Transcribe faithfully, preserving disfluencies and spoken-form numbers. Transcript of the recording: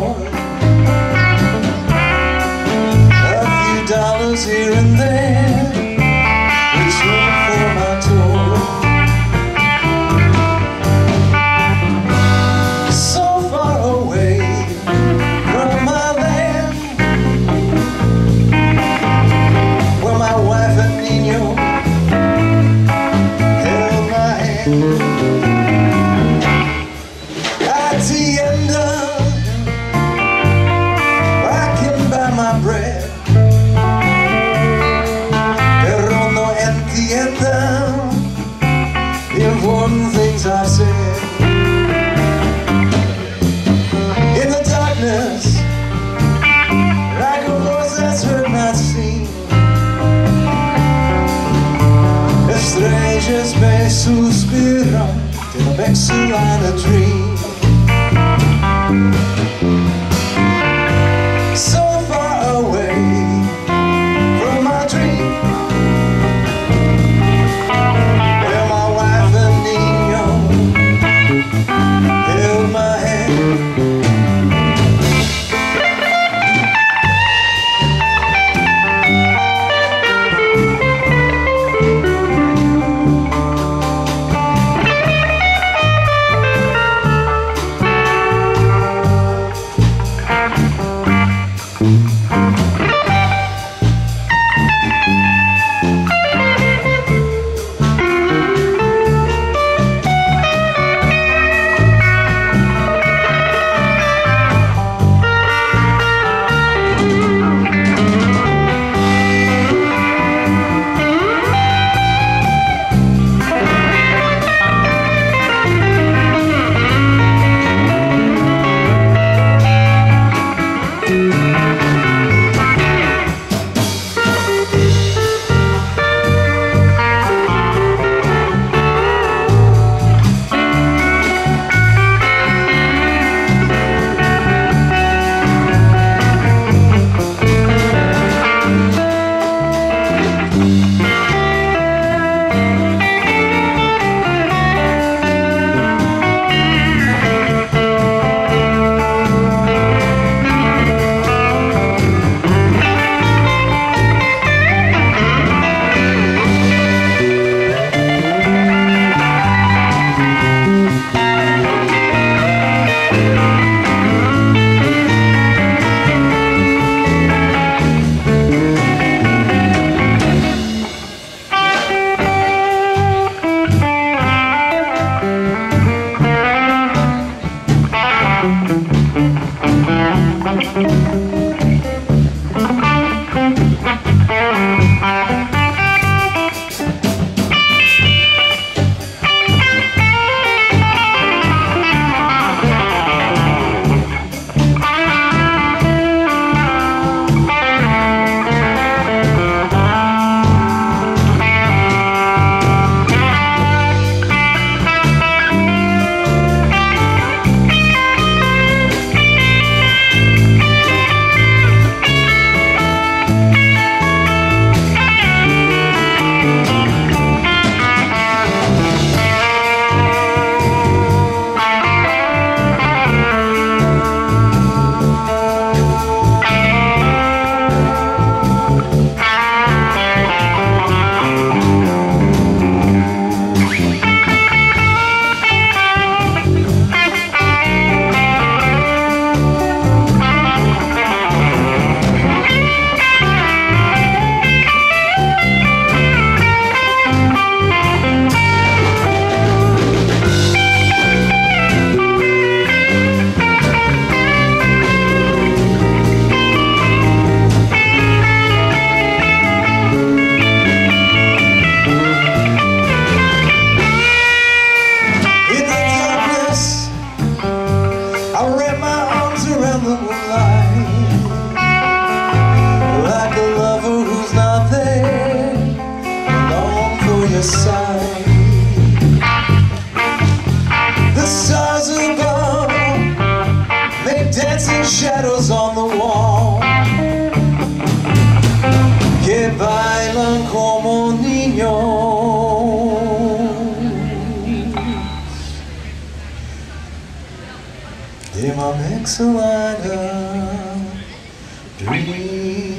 more, a few dollars here and there, return for my tour. So far away from my land, where my wife and Nino held my hand. At the end of, I can buy my bread, pero no entiendan the important things I said. In the darkness, like a voice that's heard not seen, estrellas me suspiran till it makes a line of dream. So far away from my dream, where my wife and Nino held my hand. Shadows on the wall que bailan como niños de momento. pixel liner dream.